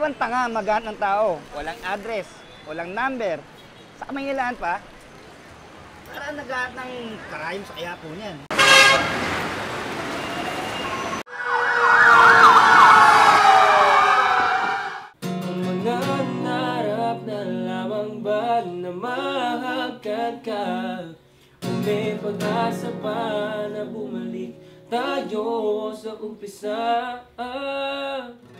Parang tanga maghanap ng tao. Walang address, walang number. Sa Kamangilaan pa. Parang naghahanap ng karayom sa Quiapo niyan. Mga narap na lamang ba na mahagkan ka? O may pag-asa pa na bumalik tayo sa umpisa?